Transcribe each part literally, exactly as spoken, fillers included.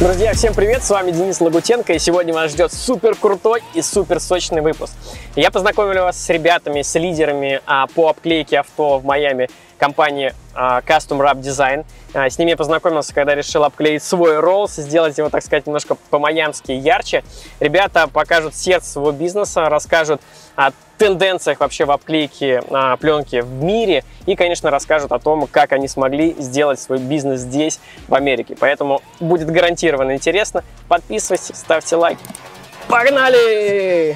Друзья, всем привет! С вами Денис Лагутенко, и сегодня вас ждет супер крутой и супер сочный выпуск. Я познакомлю вас с ребятами, с лидерами а, по обклейке авто в Майами, компании а, Custom Wrap Design. А, с ними я познакомился, когда решил обклеить свой Rolls, сделать его, так сказать, немножко по-майамски ярче. Ребята покажут сердце своего бизнеса, расскажут о тенденциях вообще в обклейке а, пленки в мире и, конечно, расскажут о том, как они смогли сделать свой бизнес здесь, в Америке. Поэтому будет гарантированно интересно. Подписывайтесь, ставьте лайки. Погнали!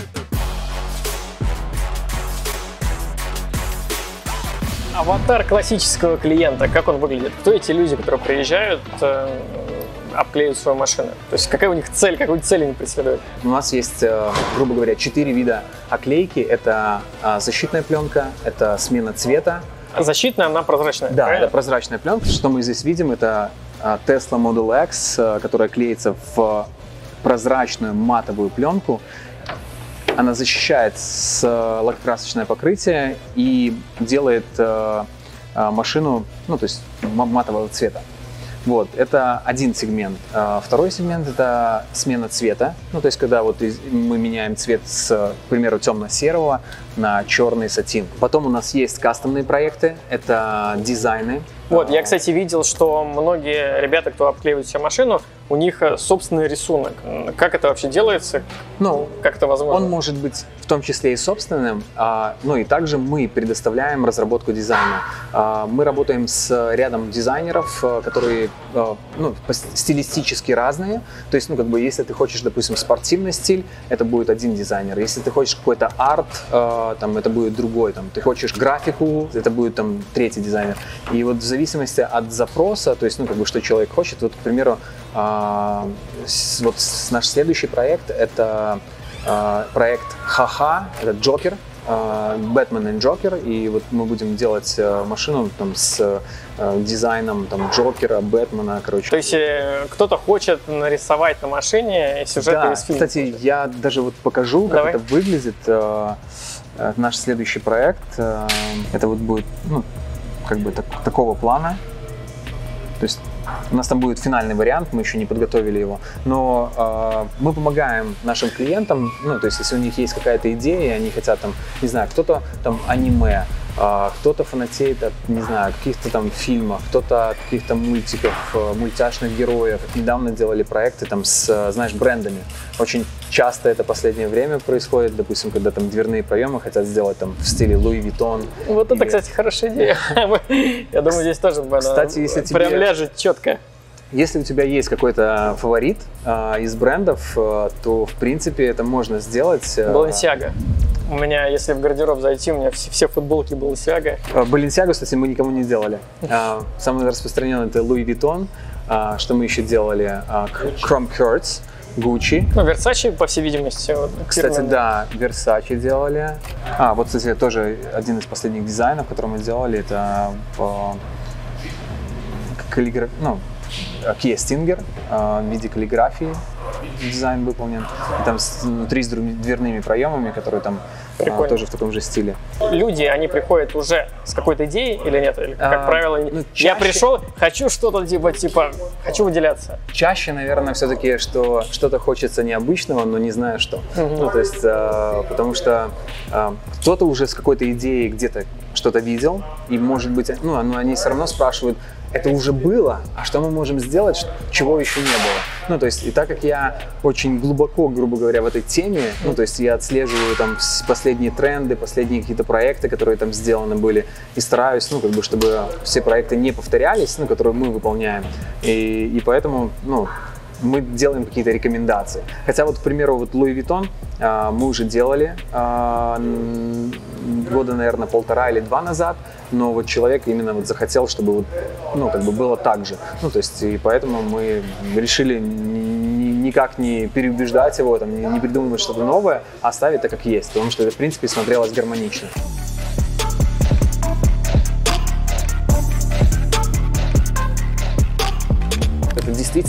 Аватар классического клиента, как он выглядит? Кто эти люди, которые приезжают, э, обклеивают свою машину? То есть какая у них цель, какую цель они преследуют? У нас есть, грубо говоря, четыре вида оклейки. Это защитная пленка, это смена цвета. Защитная, она прозрачная? Да, правильно? это прозрачная пленка. Что мы здесь видим, это Tesla Model X, которая клеится в прозрачную матовую пленку. Она защищает с лакокрасочное покрытие и делает э, машину, ну, то есть матового цвета. Вот, это один сегмент. А второй сегмент – это смена цвета. Ну, то есть, когда вот мы меняем цвет с, к примеру, темно-серого на черный сатин. Потом у нас есть кастомные проекты, это дизайны. Вот, я, кстати, видел, что многие ребята, кто обклеивает себе машину, у них собственный рисунок. Как это вообще делается? Ну, как это возможно? Он может быть в том числе и собственным, а, ну и также мы предоставляем разработку дизайна. А, мы работаем с рядом дизайнеров, которые а, ну, стилистически разные. То есть, ну, как бы, если ты хочешь, допустим, спортивный стиль, это будет один дизайнер. Если ты хочешь какой-то арт, а, там, это будет другой. Там, ты хочешь графику, это будет там третий дизайнер. И вот в зависимости от запроса, то есть, ну, как бы, что человек хочет, вот, к примеру, а, с, вот с, наш следующий проект это а, проект Ха-Ха, это Джокер, а, Бэтмен и Джокер, и вот мы будем делать а, машину там с а, дизайном там Джокера, Бэтмена, короче. То есть кто-то хочет нарисовать на машине сюжет Да, из фильма? Кстати, я даже вот покажу, как Давай. это выглядит. А, а, наш следующий проект, а, это вот будет, ну, как бы так, такого плана. То есть у нас там будет финальный вариант, мы еще не подготовили его, но э, мы помогаем нашим клиентам, ну, то есть если у них есть какая-то идея, они хотят там, не знаю, кто-то там аниме, э, кто-то фанатеет от, не знаю, каких-то там фильмов, кто-то от каких-то мультиков, э, мультяшных героев. Недавно делали проекты там с, знаешь, брендами. Очень часто это последнее время происходит, допустим, когда там дверные проемы хотят сделать там в стиле Louis Vuitton. Вот это, кстати, хорошая идея. Я думаю, здесь тоже Кстати, если тебе... прям ляжет четко. Если у тебя есть какой-то фаворит э, из брендов, э, то, в принципе, это можно сделать. Э, Balenciaga. У меня, если в гардероб зайти, у меня все, все футболки Balenciaga. Balenciaga, кстати, мы никому не делали. Э, самый распространенный это Louis Vuitton. Э, что мы еще делали? Э, Chrome Kurtz, Gucci. Ну, Versace, по всей видимости. Вот, кстати, фирменный. да, Versace делали. А, вот, кстати, тоже один из последних дизайнов, который мы делали, это э, каллиграф... ну, Kia Stinger э, в виде каллиграфии дизайн выполнен. И там с, внутри с дверными проемами, которые там э, тоже в таком же стиле. Люди, они приходят уже с какой-то идеей или нет? Или, как а, правило, ну, чаще... я пришел, хочу что-то типа, типа, хочу выделяться. Чаще, наверное, все-таки, что что-то хочется необычного, но не знаю что. Uh-huh. Ну, то есть, э, потому что э, кто-то уже с какой-то идеей где-то что-то видел, и, может быть, ну, они все равно спрашивают, это уже было, а что мы можем сделать, чего еще не было? Ну, то есть, и так как я очень глубоко, грубо говоря, в этой теме, ну, то есть, я отслеживаю там последние тренды, последние какие-то проекты, которые там сделаны были, и стараюсь, ну, как бы, чтобы все проекты не повторялись, ну, которые мы выполняем, и, и поэтому, ну, мы делаем какие-то рекомендации. Хотя вот, к примеру, вот Louis Vuitton э, мы уже делали э, года, наверное, полтора или два назад, но вот человек именно вот захотел, чтобы вот, ну, как бы было так же. Ну, то есть, и поэтому мы решили ни, никак не переубеждать его, там, не, не придумывать что-то новое, а оставить так, как есть, потому что это, в принципе, смотрелось гармонично.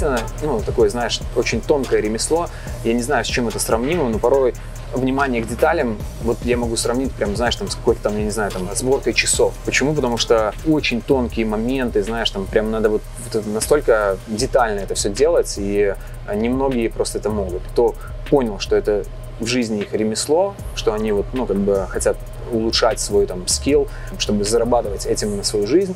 действительно, ну, такое, знаешь, очень тонкое ремесло. Я не знаю, с чем это сравнимо, но порой внимание к деталям, вот я могу сравнить, прям, знаешь, там, с какой-то там, я не знаю, там, сборкой часов. Почему? Потому что очень тонкие моменты, знаешь, там, прям надо вот, вот настолько детально это все делать, и немногие просто это могут. Кто понял, что это в жизни их ремесло, что они вот, ну, как бы хотят улучшать свой там скилл, чтобы зарабатывать этим на свою жизнь,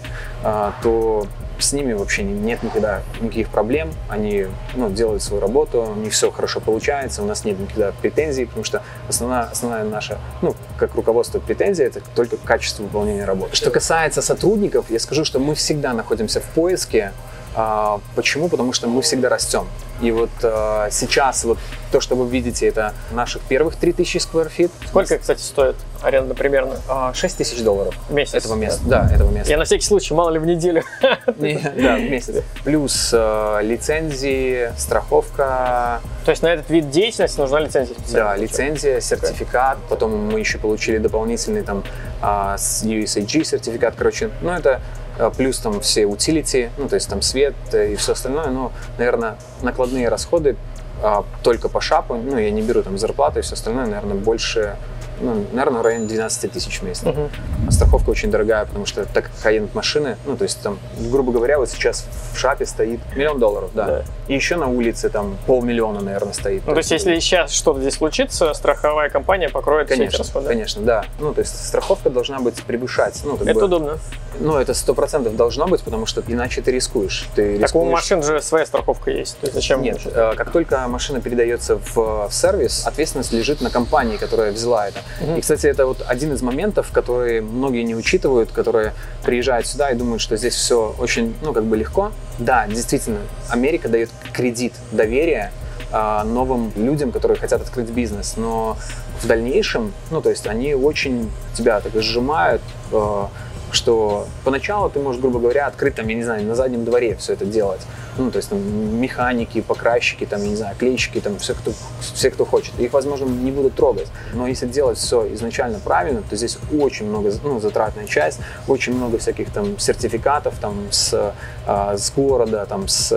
то с ними вообще нет никогда никаких проблем, они, ну, делают свою работу, у них все хорошо получается, у нас нет никогда претензий, потому что основная, основная наша, ну, как руководство, претензия — это только качество выполнения работы. Что касается сотрудников, я скажу, что мы всегда находимся в поиске. А, почему? Потому что мы всегда растем. И вот а, сейчас вот то, что вы видите, это наших первых три тысячи сквер фит. Сколько, кстати, стоит аренда примерно? А, шесть тысяч долларов. В месяц? Этого места. Да, этого места. Я на всякий случай, мало ли в неделю. Да, в месяц. Плюс лицензии, страховка. То есть на этот вид деятельности нужна лицензия? Да, лицензия, сертификат. Потом мы еще получили дополнительный там ю эс эй джи сертификат. Короче, ну это... Плюс там все утилити, ну то есть там свет и все остальное, но, наверное, накладные расходы а, только по шапу, ну я не беру там зарплату и все остальное, наверное, больше, ну, наверное, в районе двенадцати тысяч в месяц. Uh-huh. А страховка очень дорогая, потому что так как high-end машины, ну то есть там, грубо говоря, вот сейчас в шапе стоит миллион долларов, да, да. И еще на улице там полмиллиона, наверное, стоит. Ну то есть, если сейчас что-то здесь случится, страховая компания покроет конечно, все эти расходы? Конечно, да. Ну то есть страховка должна быть превышать. Ну, как это бы, удобно. Ну это сто процентов должно быть, потому что иначе ты рискуешь. Ты так рискуешь... у машин же своя страховка есть, то есть зачем? Нет, как только машина передается в, в сервис, ответственность лежит на компании, которая взяла это. Uh-huh. И, кстати, это вот один из моментов, которые многие не учитывают, которые приезжают сюда и думают, что здесь все очень, ну, как бы легко. Да, действительно, Америка дает кредит доверия э, новым людям, которые хотят открыть бизнес, но в дальнейшем, ну, то есть они очень тебя так сжимают, э, что поначалу ты можешь, грубо говоря, открыть там, я не знаю, на заднем дворе все это делать. Ну, то есть там механики, покрасчики, там, я не знаю, клейщики, там, все, кто, все, кто хочет. Их, возможно, не будут трогать. Но если делать все изначально правильно, то здесь очень много, ну, затратная часть, очень много всяких там сертификатов там с, а, с города, там, с,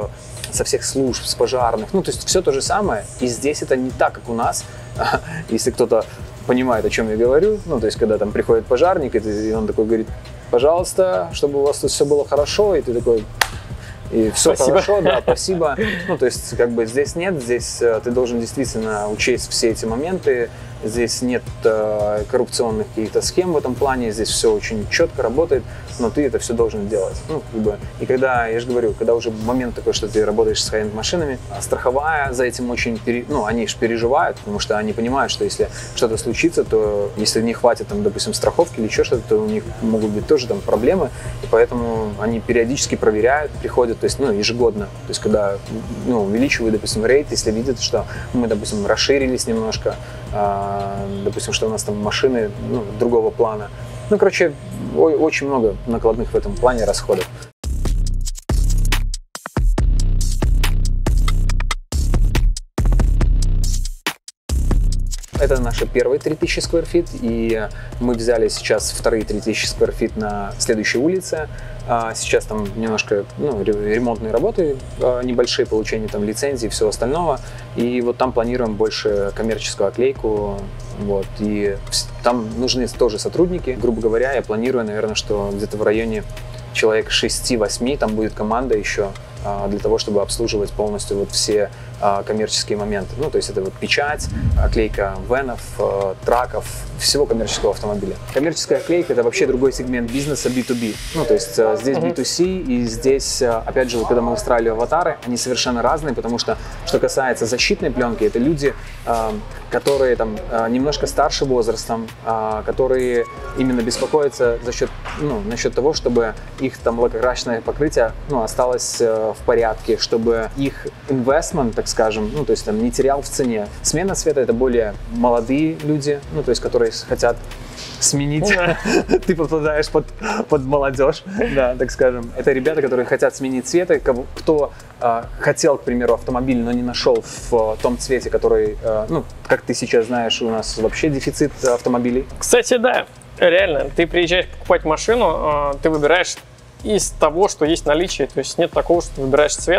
со всех служб, с пожарных. Ну, то есть все то же самое. И здесь это не так, как у нас. Если кто-то понимает, о чем я говорю, ну, то есть, когда там приходит пожарник, и он такой говорит: пожалуйста, чтобы у вас тут все было хорошо, и ты такой... И все спасибо. Хорошо, да, спасибо. Ну, то есть, как бы здесь нет, здесь ты должен действительно учесть все эти моменты. Здесь нет э, коррупционных каких-то схем в этом плане, здесь все очень четко работает, но ты это все должен делать. Ну, как бы, и когда, я же говорю, когда уже момент такой, что ты работаешь с high-end машинами, страховая за этим очень, пере, ну, они же переживают, потому что они понимают, что если что-то случится, то если не хватит, там, допустим, страховки или еще что-то, то у них могут быть тоже там проблемы, и поэтому они периодически проверяют, приходят, то есть, ну, ежегодно, то есть, когда, ну, увеличивают, допустим, рейд, если видят, что мы, допустим, расширились немножко, допустим, что у нас там машины, ну, другого плана. Ну, короче, очень много накладных в этом плане расходов. Это наши первые три тысячи сквер фит, и мы взяли сейчас вторые три тысячи сквер фит на следующей улице. Сейчас там немножко, ну, ремонтные работы небольшие, получение там лицензий и всего остального. И вот там планируем больше коммерческую оклейку. Вот, и там нужны тоже сотрудники. Грубо говоря, я планирую, наверное, что где-то в районе человек шесть-восемь там будет команда еще для того, чтобы обслуживать полностью вот все коммерческие моменты. Ну, то есть это вот печать, оклейка венов, траков, всего коммерческого автомобиля. Коммерческая оклейка — это вообще другой сегмент бизнеса би ту би. Ну, то есть здесь би ту си, и здесь, опять же, когда мы устраивали аватары, они совершенно разные, потому что, что касается защитной пленки, это люди, которые там немножко старше возрастом, которые именно беспокоятся за счет, ну, насчет того, чтобы их там лакокрасочное покрытие, ну, осталось в порядке, чтобы их инвестмент, так скажем, ну, то есть там не терял в цене. Смена цвета — это более молодые люди, ну, то есть которые хотят сменить. Ты попадаешь под, под молодежь, да, так скажем. Это ребята, которые хотят сменить цвет, кто э, хотел, к примеру, автомобиль, но не нашел в том цвете, который, э, ну, как ты сейчас знаешь, у нас вообще дефицит автомобилей. Кстати, да, реально, ты приезжаешь покупать машину, э, ты выбираешь из того, что есть в наличии, то есть нет такого, что ты выбираешь цвет,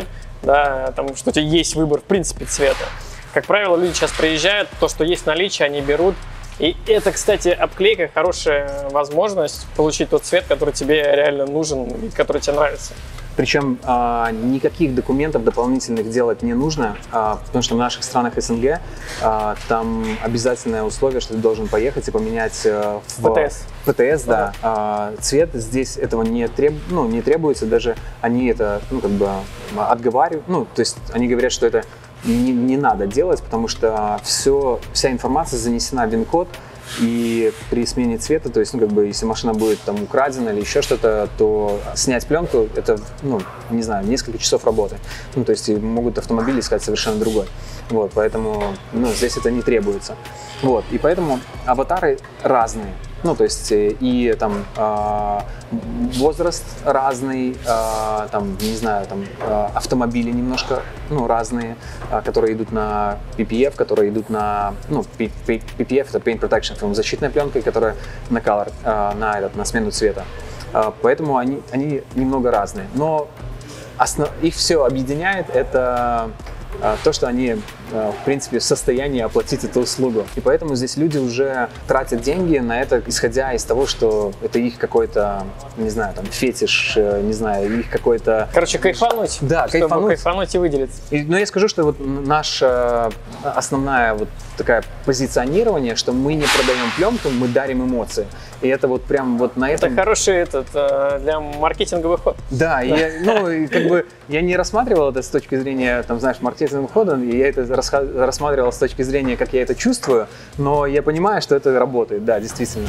да, там, что у тебя есть выбор, в принципе, цвета. Как правило, люди сейчас приезжают, то, что есть в наличии, они берут. И это, кстати, обклейка хорошая возможность получить тот цвет, который тебе реально нужен и который тебе нравится. Причем а, никаких документов дополнительных делать не нужно, а, потому что в наших странах СНГ а, там обязательное условие, что ты должен поехать и поменять а, в ПТС. ПТС, да. А, цвет здесь этого не, треб, ну, не требуется, даже они это ну, как бы отговаривают, ну, то есть они говорят, что это не, не надо делать, потому что все, вся информация занесена в ВИН-код. И при смене цвета, то есть, ну, как бы, если машина будет там украдена или еще что-то, то снять пленку, это, ну, не знаю, несколько часов работы. Ну, то есть, могут автомобили искать совершенно другой. Вот, поэтому, ну, здесь это не требуется. Вот, и поэтому аватары разные. Ну, то есть, и там э, возраст разный, э, там, не знаю, там, э, автомобили немножко, ну, разные, э, которые идут на пи пи эф, которые идут на, ну, пи пи эф, это Paint Protection Film, защитная пленка, которая на color, э, на, этот, на смену цвета. Э, поэтому они, они немного разные. Но основ, их все объединяет, это то, что они, в принципе, в состоянии оплатить эту услугу. И поэтому здесь люди уже тратят деньги на это, исходя из того, что это их какой-то, не знаю, там, фетиш, не знаю, их какой-то... Короче, кайфануть. Да, чтобы кайфануть. кайфануть и выделиться. И, но я скажу, что вот наша основная вот такая позиционирование, что мы не продаем пленку, мы дарим эмоции. И это вот прям вот на этом... Это хороший этот, для маркетинговый ход. Да, и я, ну, и как бы я не рассматривал это с точки зрения, там, знаешь, маркетингового хода, и я это рассматривал с точки зрения, как я это чувствую, но я понимаю, что это работает, да, действительно.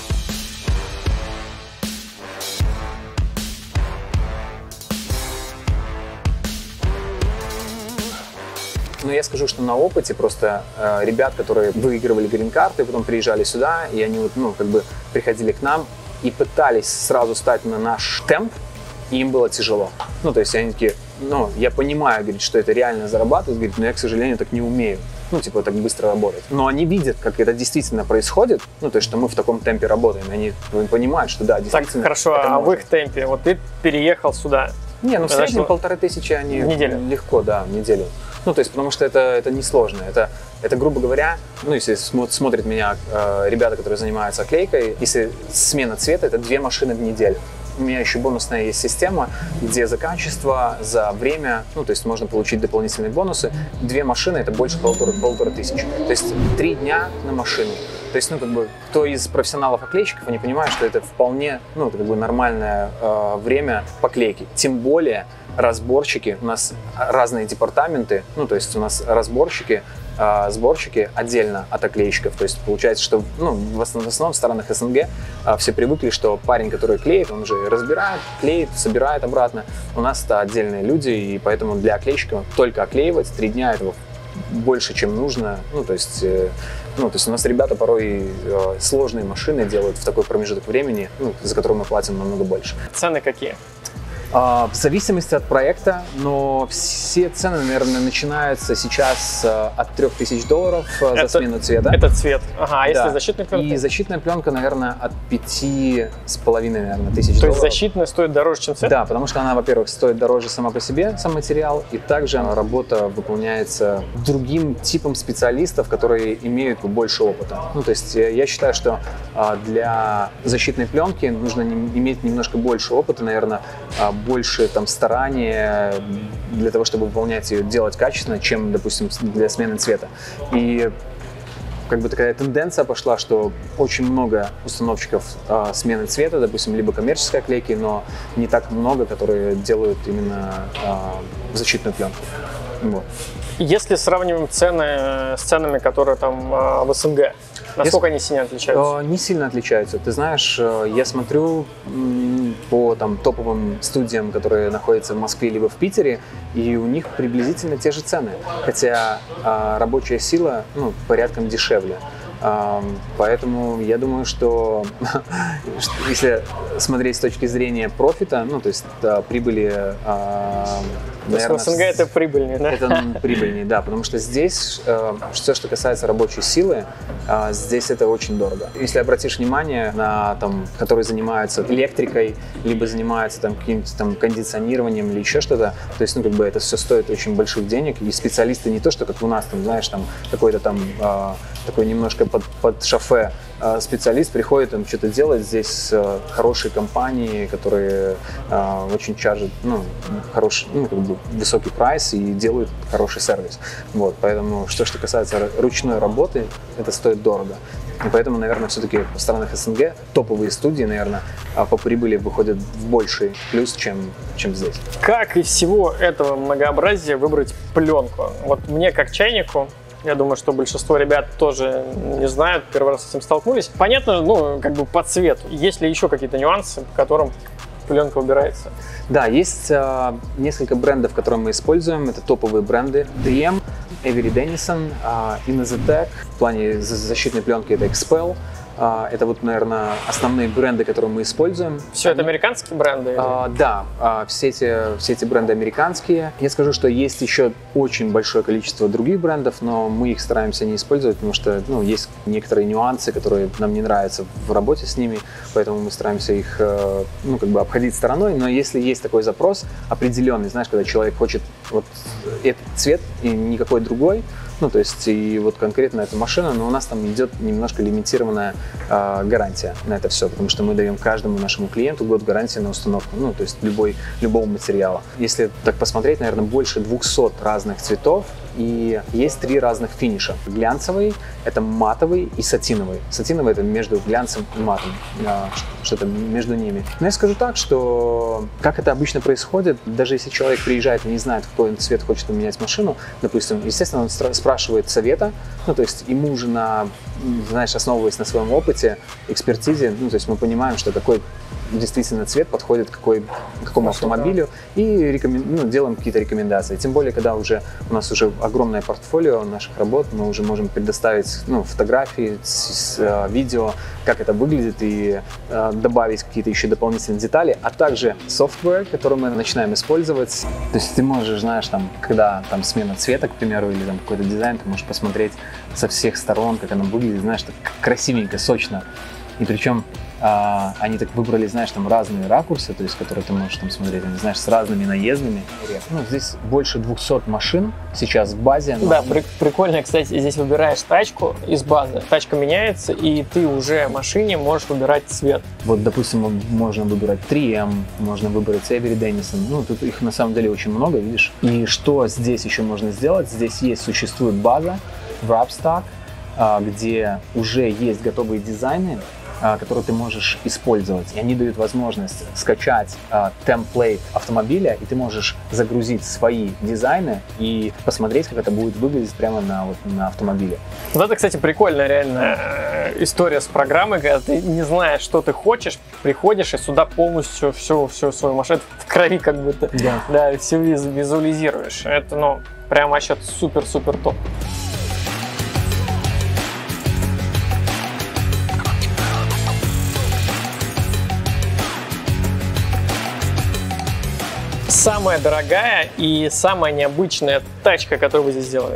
Но я скажу, что на опыте просто э, ребят, которые выигрывали грин-карты, потом приезжали сюда, и они вот, ну, как бы приходили к нам и пытались сразу стать на наш темп, и им было тяжело. Ну, то есть они такие, ну, я понимаю, говорит, что это реально зарабатывать, говорит, но я, к сожалению, так не умею. Ну, типа, так быстро работать. Но они видят, как это действительно происходит, ну, то есть, что мы в таком темпе работаем, и они понимают, что да, действительно. Так, хорошо, а можно. В их темпе, вот ты переехал сюда. Не, ну, в среднем что... полторы тысячи они... В неделю? Легко, да, в неделю. Ну, то есть, потому что это, это несложно. Это, это, грубо говоря, ну, если смотрят меня э, ребята, которые занимаются оклейкой, если смена цвета, это две машины в неделю. У меня еще бонусная есть система, где за качество, за время, ну, то есть можно получить дополнительные бонусы. Две машины – это больше полутора, полутора тысяч. То есть три дня на машину. То есть, ну, как бы, кто из профессионалов-оклейщиков, они понимают, что это вполне, ну, как бы нормальное э, время поклейки. Тем более разборщики, у нас разные департаменты, ну, то есть у нас разборщики, э, сборщики отдельно от оклейщиков. То есть получается, что, ну, в основном, в основном в странах СНГ э, все привыкли, что парень, который клеит, он уже разбирает, клеит, собирает обратно. У нас это отдельные люди, и поэтому для оклейщика только оклеивать три дня этого больше, чем нужно. Ну, то есть, э, ну, то есть у нас ребята порой э, сложные машины делают в такой промежуток времени, ну, за который мы платим намного больше. Цены какие? В зависимости от проекта, но все цены, наверное, начинаются сейчас от трёх тысяч долларов за это, смену цвета. Это цвет. Ага, а если да. защитная пленка? И защитная пленка, наверное, от пяти с половиной, наверное, тысяч То долларов. То есть защитная стоит дороже, чем цвет? Да, потому что она, во-первых, стоит дороже сама по себе, сам материал, и также работа выполняется другим типом специалистов, которые имеют больше опыта. Ну, то есть я считаю, что для защитной пленки нужно иметь немножко больше опыта, наверное, больше там старания для того, чтобы выполнять ее, делать качественно, чем, допустим, для смены цвета. И как бы такая тенденция пошла, что очень много установщиков э, смены цвета, допустим, либо коммерческой оклейки, но не так много, которые делают именно э, защитную пленку. Вот. Если сравниваем цены с ценами, которые там э, в СНГ, насколько Если, они сильно отличаются? Э, не сильно отличаются. Ты знаешь, э, я смотрю м, по там, топовым студиям, которые находятся в Москве либо в Питере, и у них приблизительно те же цены, хотя э, рабочая сила, ну, порядком дешевле. Uh, поэтому я думаю, что если смотреть с точки зрения профита, ну, то есть uh, прибыли uh, То есть в СНГ это прибыльнее, да? Это прибыльнее, да, потому что здесь э, все, что касается рабочей силы, э, здесь это очень дорого. Если обратишь внимание на, там, которые занимаются электрикой, либо занимаются там каким-то там кондиционированием или еще что-то, то есть, ну, как бы это все стоит очень больших денег, и специалисты не то, что как у нас, там, знаешь, там, какой-то там э, такой немножко под, под шофе э, специалист приходит, там, что-то делать, здесь э, хорошие компании, которые э, очень чаржат, ну, хороший, ну, как бы высокий прайс и делают хороший сервис. Вот, поэтому, что, что касается ручной работы, это стоит дорого. И поэтому, наверное, все-таки в странах СНГ топовые студии, наверное, по прибыли выходят в больший плюс, чем, чем здесь. Как из всего этого многообразия выбрать пленку? Вот мне, как чайнику, я думаю, что большинство ребят тоже не знают, первый раз с этим столкнулись. Понятно, ну, как бы по цвету. Есть ли еще какие-то нюансы, по которым пленка выбирается? Да, есть э, несколько брендов, которые мы используем. Это топовые бренды три эм, Avery Dennison, э, Innozetec. В плане защитной пленки это Expel. Э, это вот, наверное, основные бренды, которые мы используем. Все Они... это американские бренды? Э, да, э, все, эти, все эти бренды американские. Я скажу, что есть еще очень большое количество других брендов, но мы их стараемся не использовать, потому что, ну, есть некоторые нюансы, которые нам не нравятся в работе с ними, поэтому мы стараемся их, э, ну, как бы обходить стороной. Но если есть такой запрос определенный, знаешь, когда человек хочет вот этот цвет и никакой другой, ну, то есть, и вот конкретно эту машину, но у нас там идет немножко лимитированная э, гарантия на это все, потому что мы даем каждому нашему клиенту год гарантии на установку, ну, то есть, любой, любого материала. Если так посмотреть, наверное, больше двухсот разных цветов, и есть три разных финиша. Глянцевый, это матовый и сатиновый. Сатиновый — это между глянцем и матом, э, что-то между ними. Но я скажу так, что как это обычно происходит, даже если человек приезжает и не знает, в какой он цвет хочет поменять машину, допустим, естественно, он спрашивает совета, ну, то есть ему уже на, знаешь, основываясь на своем опыте, экспертизе, ну, то есть мы понимаем, что какой действительно цвет подходит к какой, какому автомобилю, и рекомен... ну, делаем какие-то рекомендации. Тем более, когда уже у нас уже огромное портфолио наших работ, мы уже можем предоставить, ну, фотографии, с, с, видео, как это выглядит, и э, добавить какие-то еще дополнительные детали, а также софтвер, который мы начинаем использовать. То есть ты можешь, знаешь, там, когда там смена цвета, к примеру, или там какой-то дизайн, ты можешь посмотреть со всех сторон, как оно выглядит, знаешь, так красивенько, сочно. И причем а, они так выбрали, знаешь, там разные ракурсы, то есть, которые ты можешь там смотреть, они, знаешь, с разными наездами. Ну, здесь больше двухсот машин сейчас в базе. Но... Да, при- прикольно, кстати, здесь выбираешь тачку из базы, тачка меняется, и ты уже в машине можешь выбирать цвет. Вот, допустим, можно выбрать три эм, можно выбрать Avery Dennison, ну, тут их на самом деле очень много, видишь. И что здесь еще можно сделать? Здесь есть, существует база Wrapstock, где уже есть готовые дизайны, которые ты можешь использовать. И они дают возможность скачать э, темплейт автомобиля, и ты можешь загрузить свои дизайны и посмотреть, как это будет выглядеть прямо на, вот, на автомобиле. Вот это, кстати, прикольная реально история с программой, когда ты не знаешь, что ты хочешь, приходишь и сюда полностью всю, всю свою машину в крови как будто, да, да, все визуализируешь. Это, ну, прям вообще супер-супер топ. Самая дорогая и самая необычная тачка, которую вы здесь сделали?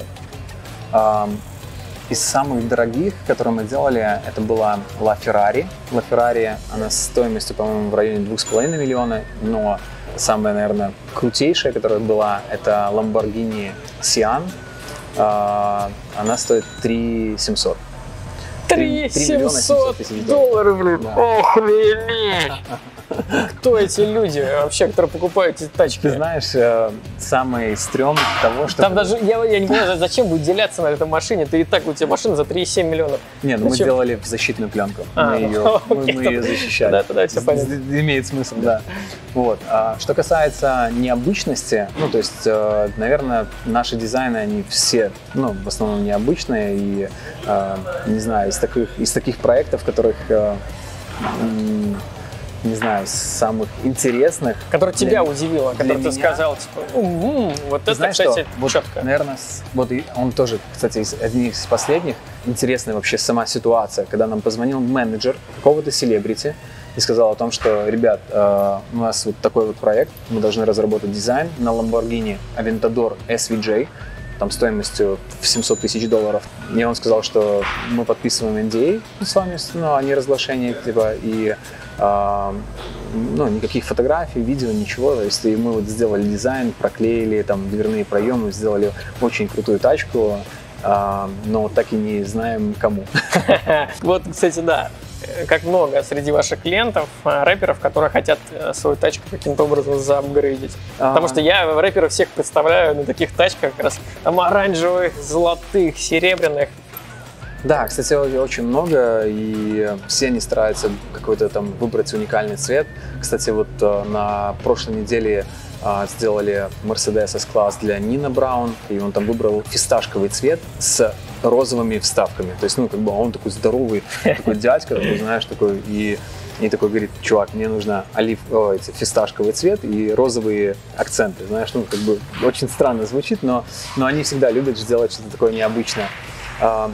Из самых дорогих, которые мы делали, это была LaFerrari. LaFerrari, она с стоимостью, по-моему, в районе двух с половиной миллиона, но самая, наверное, крутейшая, которая была, это Lamborghini Sian. Она стоит три тысячи семьсот. три тысячи семьсот долларов, блин! Да. Ох, блин! Кто эти люди вообще, которые покупают эти тачки? Ты знаешь, э, самый стрём того, что... Там даже, я, я не понимаю, зачем выделяться на этой машине? Ты и так, у тебя машина за три и семь миллионов. Не, ну зачем? Мы делали защитную пленку, а, мы, ее, ну, мы, мы ее защищали. Да, тогда все понятно. Имеет смысл, да. Вот. А, что касается необычности, ну, то есть, э, наверное, наши дизайны, они все, ну, в основном необычные, и, э, не знаю, из таких, из таких проектов, которых... Э, не знаю, самых интересных. Который тебя удивило, который ты сказал, типа, ум-ум, вот это, знаешь, кстати, вот, четко. Наверное, вот он тоже, кстати, из одних из последних. Интересная вообще сама ситуация, когда нам позвонил менеджер какого-то селебрити и сказал о том, что, ребят, э, у нас вот такой вот проект, мы должны разработать дизайн на Lamborghini Aventador эс ви джей, там стоимостью в семьсот тысяч долларов. Мне он сказал, что мы подписываем эн ди эй с вами, ну, о неразглашении, типа, и э, ну, никаких фотографий, видео, ничего. То есть и мы вот сделали дизайн, проклеили там дверные проемы, сделали очень крутую тачку, э, но так и не знаем кому. Вот, кстати, да. Как много среди ваших клиентов рэперов, которые хотят свою тачку каким-то образом заапгрейдить. А-а-а. Потому что я рэперов всех представляю на таких тачках, как раз там оранжевых, золотых, серебряных. Да, кстати, очень много, и все они стараются какой-то там выбрать уникальный цвет. Кстати, вот на прошлой неделе сделали Mercedes S-класс для Нина Браун, и он там выбрал фисташковый цвет с розовыми вставками. То есть, ну, как бы он такой здоровый, такой дядька, такой, знаешь, такой, и, и такой говорит: чувак, мне нужно олив, о, эти, фисташковый цвет и розовые акценты, знаешь, ну, как бы очень странно звучит, но, но они всегда любят сделать что-то такое необычное. А,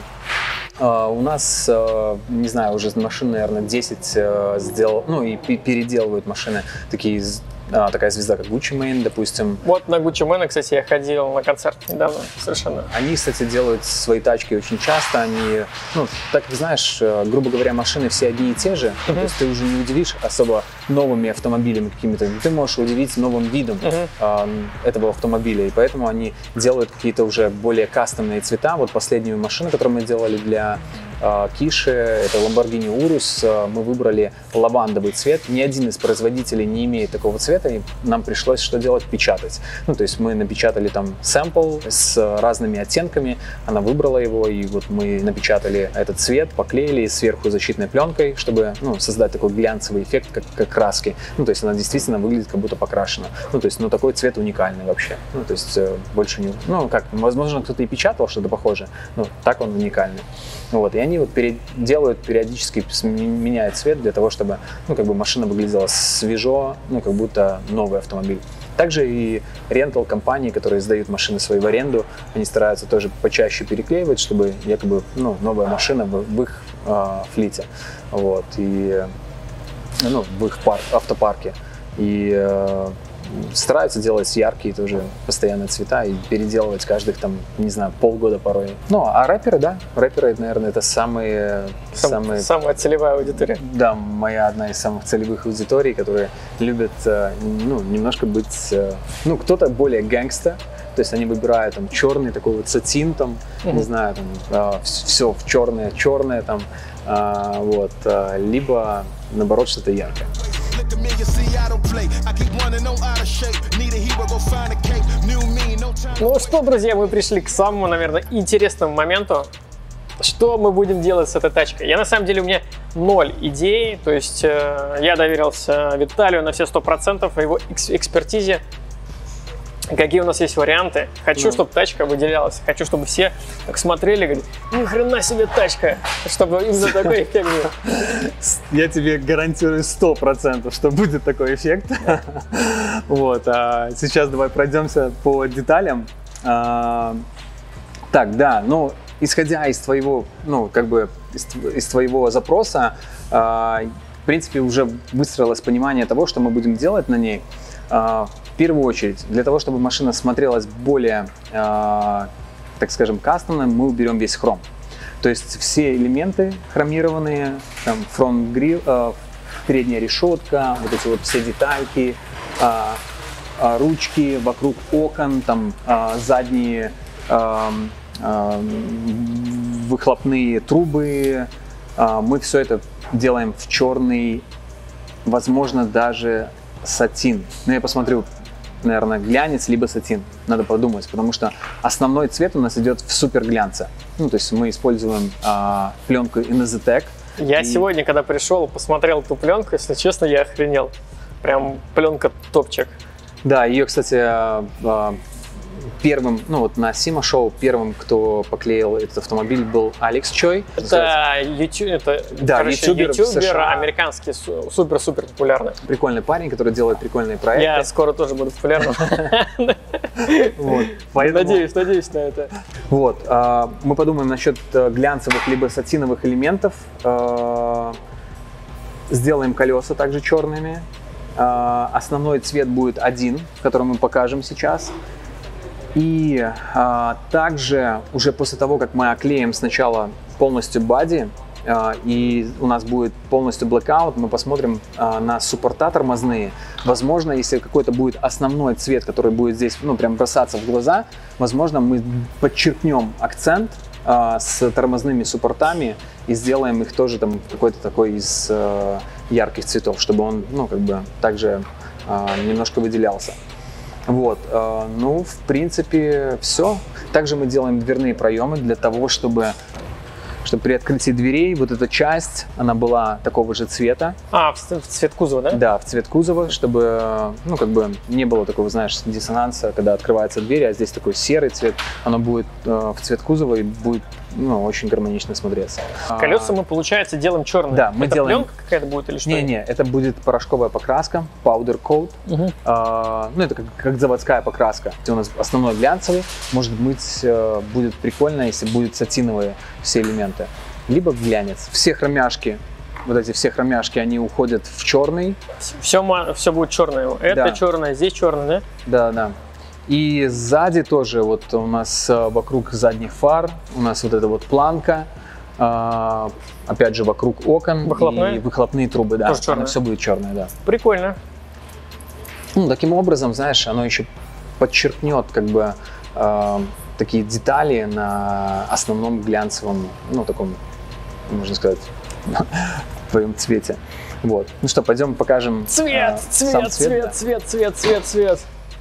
а, у нас, а, не знаю, уже машин, наверное, десять а, сделал, ну, и переделывают машины такие. А, такая звезда, как Gucci Mane, допустим. Вот на Gucci Mane, кстати, я ходил на концерт недавно, совершенно. Они, кстати, делают свои тачки очень часто. Они, ну, так как знаешь, грубо говоря, машины все одни и те же. Uh-huh. То есть ты уже не удивишь особо новыми автомобилями какими-то. Ты можешь удивить новым видом uh-huh. а, этого автомобиля. И поэтому они делают какие-то уже более кастомные цвета. Вот последнюю машину, которую мы делали для Киши, это Lamborghini Urus, мы выбрали лавандовый цвет. Ни один из производителей не имеет такого цвета, и нам пришлось что делать? Печатать. Ну, то есть мы напечатали там сэмпл с разными оттенками, она выбрала его, и вот мы напечатали этот цвет, поклеили сверху защитной пленкой, чтобы, ну, создать такой глянцевый эффект, как, как краски. Ну, то есть она действительно выглядит как будто покрашена. Ну, то есть, ну, такой цвет уникальный вообще. Ну, то есть больше не... Ну, как, возможно, кто-то и печатал что-то похожее, но так он уникальный. Вот, и они вот делают периодически, меняют цвет для того, чтобы, ну, как бы машина выглядела свежо, ну, как будто новый автомобиль. Также и рентал-компании, которые сдают машины свои в аренду, они стараются тоже почаще переклеивать, чтобы якобы, ну, новая машина в, в их э, флите, вот, и, ну, в их пар, автопарке. И э, стараются делать яркие тоже постоянные цвета и переделывать каждых там, не знаю, полгода порой. Ну, а рэперы, да, рэперы, наверное, это самые... Сам, самые самая целевая аудитория. Да, моя одна из самых целевых аудиторий, которые любят, ну, немножко быть, ну, кто-то более гэнгста, то есть они выбирают там черный такой вот сатин, там, mm-hmm. не знаю, там, все в черное, черное, там, вот, либо, наоборот, что-то яркое. Ну что, друзья, мы пришли к самому, наверное, интересному моменту. Что мы будем делать с этой тачкой? Я, на самом деле, у меня ноль идей. То есть э, я доверился Виталию на все сто процентов, его экспертизе. Какие у нас есть варианты. Хочу, ну. чтобы тачка выделялась. Хочу, чтобы все так смотрели и говорили: ни хрена себе тачка. Чтобы именно такой эффект был. Я тебе гарантирую сто процентов, что будет такой эффект. Вот. А сейчас давай пройдемся по деталям. А, так, да, ну, исходя из твоего, ну, как бы, из, из твоего запроса, а, в принципе, уже выстроилось понимание того, что мы будем делать на ней. А, в первую очередь, для того, чтобы машина смотрелась более, а, так скажем, кастомно, мы уберем весь хром. То есть все элементы хромированные, там, фронт-грилл, а, передняя решетка, вот эти вот все детальки, а, а, ручки вокруг окон, там, а, задние а, а, выхлопные трубы. А, мы все это делаем в черный, возможно, даже сатин. Но я посмотрю, наверное, глянец либо сатин. Надо подумать, потому что основной цвет у нас идет в супер глянце. Ну, то есть мы используем а, пленку Inazitec. Я и... сегодня, когда пришел, посмотрел эту пленку, если честно, я охренел. Прям пленка топчик. Да, ее, кстати, а, первым, ну вот на Сима шоу первым, кто поклеил этот автомобиль, был Алекс Чой. Это ютуб, это, да, короче, ютубер, ютубер американский, супер-супер популярный. Прикольный парень, который делает прикольные проекты. Я скоро тоже буду популярным. Надеюсь, надеюсь на это. Вот, мы подумаем насчет глянцевых либо сатиновых элементов. сделаем колеса также черными. Основной цвет будет один, который мы покажем сейчас. И а, также уже после того, как мы оклеим сначала полностью боди, а, и у нас будет полностью blackout, мы посмотрим а, на суппорта тормозные. Возможно, если какой-то будет основной цвет, который будет здесь, ну, прям бросаться в глаза, возможно, мы подчеркнем акцент а, с тормозными суппортами и сделаем их тоже там какой-то такой из а, ярких цветов, чтобы он, ну, как бы также а, немножко выделялся. Вот, э, ну, в принципе, все. Также мы делаем дверные проемы для того, чтобы, чтобы при открытии дверей вот эта часть, она была такого же цвета. А, в цвет кузова, да? Да, в цвет кузова, чтобы, ну, как бы не было такого, знаешь, диссонанса, когда открывается дверь, а здесь такой серый цвет, оно будет э, в цвет кузова и будет, ну, очень гармонично смотреться. Колеса мы, получается, делаем черные. Да, мы это делаем... пленка какая-то будет или что? Не-не, это будет порошковая покраска, powder coat. Угу. А, ну, это как, как заводская покраска. У нас основной глянцевый, может быть, будет прикольно, если будут сатиновые все элементы. Либо глянец. Все хромяшки, вот эти все хромяшки, они уходят в черный. Все, все будет черное. Это Да. черное, здесь черное, да? Да, да. И сзади тоже вот у нас вокруг задних фар, у нас вот эта вот планка, а, опять же вокруг окон Выхлопные? и выхлопные трубы, да, Тоже черное. оно все будет черное, да. Прикольно. Ну, таким образом, знаешь, оно еще подчеркнет как бы э, такие детали на основном глянцевом, ну, таком, можно сказать, твоем цвете. Вот. Ну что, пойдем покажем Цвет, э, цвет, сам цвет, да. цвет, цвет, цвет, цвет.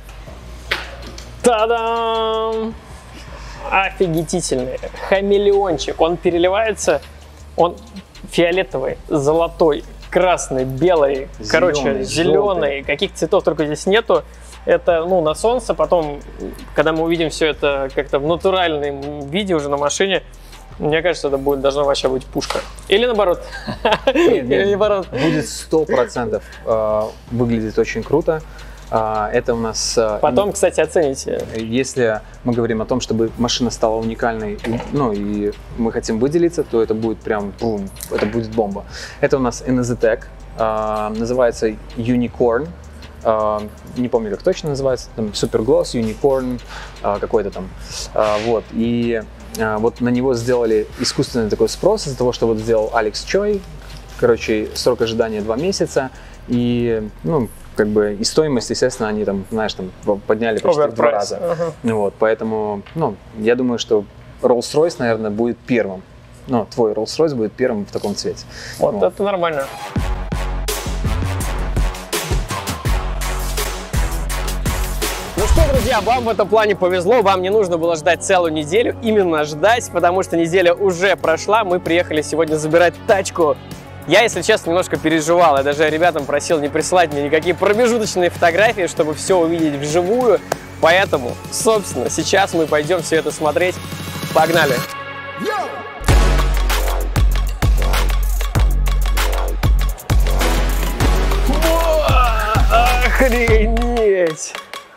Та-дам! Офигительный хамелеончик. Он переливается, он фиолетовый, золотой, красный, белый, Зеленый, короче, зеленый. желтый. Каких цветов только здесь нету. Это, ну, на солнце. Потом, когда мы увидим все это как-то в натуральном виде уже на машине, мне кажется, это будет, должна вообще быть пушка. Или наоборот. Нет, Или нет, наоборот. будет сто процентов э, выглядит очень круто. Э, это у нас... Э, Потом, кстати, оцените. Если мы говорим о том, чтобы машина стала уникальной, и, ну и мы хотим выделиться, то это будет прям бум, это будет бомба. Это у нас Innozetec, э, называется Unicorn. Uh, не помню, как точно называется, там Super Gloss, Unicorn, uh, какой-то там, uh, вот, и uh, вот на него сделали искусственный такой спрос из-за того, что вот сделал Алекс Чой, короче, срок ожидания два месяца, и, ну, как бы, и стоимость, естественно, они там, знаешь, там, подняли почти в два раза, uh-huh. Вот, поэтому, ну, я думаю, что Rolls-Royce, наверное, будет первым, ну, твой Rolls-Royce будет первым в таком цвете. Вот, Вот. это нормально. Ну что, друзья, вам в этом плане повезло, вам не нужно было ждать целую неделю, именно ждать, потому что неделя уже прошла, мы приехали сегодня забирать тачку. Я, если честно, немножко переживал, я даже ребятам просил не присылать мне никакие промежуточные фотографии, чтобы все увидеть вживую, поэтому, собственно, сейчас мы пойдем все это смотреть. Погнали! Охренеть!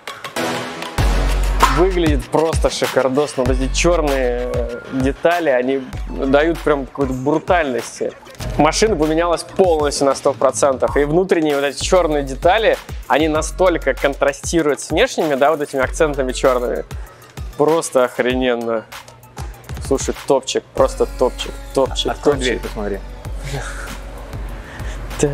Выглядит просто шикардосно. Вот эти черные детали, они дают прям какой-то брутальности. Машина поменялась полностью на сто процентов. И внутренние вот эти черные детали, они настолько контрастируют с внешними, да, вот этими акцентами черными. Просто охрененно. Слушай, топчик, просто топчик, топчик, Открой топчик. дверь, посмотри. Так.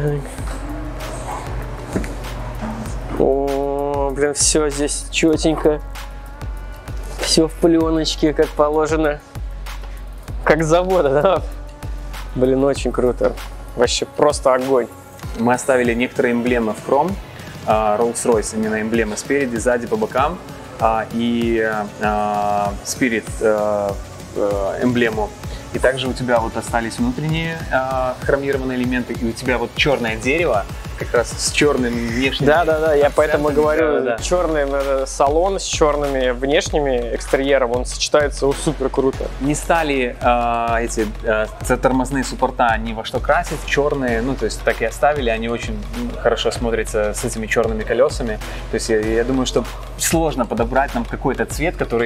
О, блин, все здесь четенько. Все в пленочке, как положено. Как с завода, да? Блин, очень круто. Вообще просто огонь. Мы оставили некоторые эмблемы в хром. Rolls-Royce, именно эмблемы спереди, сзади, по бокам. И Spirit эмблему. И также у тебя вот остались внутренние хромированные элементы. И у тебя вот черное дерево, как раз с черным внешним. Да, да, да, я поэтому говорю, да, да. черный салон с черными внешними экстерьером, он сочетается супер круто. Не стали э, эти э, тормозные суппорта ни во что красить, черные, ну то есть так и оставили, они очень хорошо смотрятся с этими черными колесами. То есть я, я думаю, что сложно подобрать нам какой-то цвет, который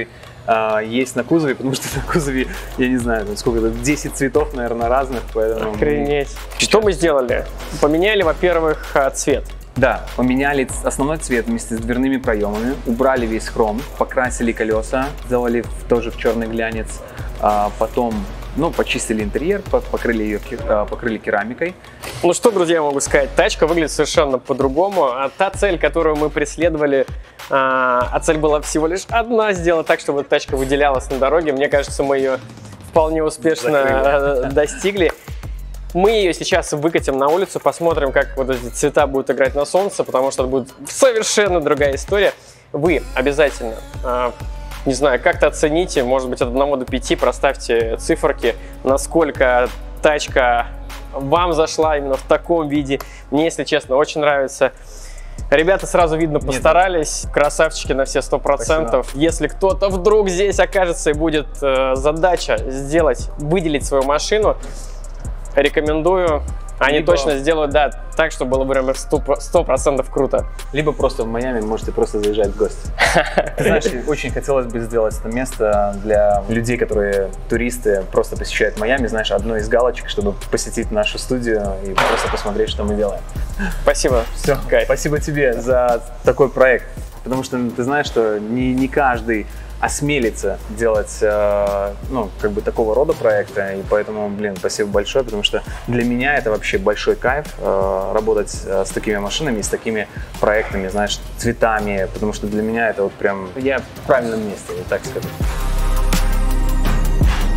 а, есть на кузове, потому что на кузове, я не знаю, сколько, десять цветов, наверное, разных. Поэтому... Охренеть. Что мы сделали? Поменяли, во-первых, цвет. Да, поменяли основной цвет вместе с дверными проемами, убрали весь хром, покрасили колеса, сделали тоже в черный глянец, а потом, ну, почистили интерьер, покрыли ее, покрыли керамикой. Ну что, друзья, могу сказать, тачка выглядит совершенно по-другому. А та цель, которую мы преследовали, а цель была всего лишь одна, сделать так, чтобы тачка выделялась на дороге. Мне кажется, мы ее вполне успешно Закрыли. достигли. Мы ее сейчас выкатим на улицу, посмотрим, как вот эти цвета будут играть на солнце, потому что это будет совершенно другая история. Вы обязательно, э, не знаю, как-то оцените, может быть, от одного до пяти, проставьте циферки, насколько тачка вам зашла именно в таком виде. Мне, если честно, очень нравится. Ребята, сразу видно, постарались. Нет. Красавчики на все сто процентов. Спасибо. Если кто-то вдруг здесь окажется и будет э, задача сделать, выделить свою машину, рекомендую. Они Либо... точно сделают, да, так, чтобы было прям сто процентов круто. Либо просто в Майами можете просто заезжать в гости. Знаешь, очень хотелось бы сделать это место для людей, которые туристы, просто посещают Майами, знаешь, одной из галочек, чтобы посетить нашу студию и просто посмотреть, что мы делаем. Спасибо. Все, Кайф. Спасибо тебе за такой проект, потому что ты знаешь, что не, не каждый осмелиться делать, э, ну, как бы такого рода проекта, и поэтому, блин, спасибо большое, потому что для меня это вообще большой кайф э, работать э, с такими машинами, с такими проектами, знаешь, цветами, потому что для меня это вот прям, я в правильном месте, я так скажу.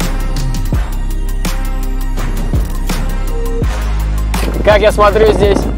Как я смотрю, здесь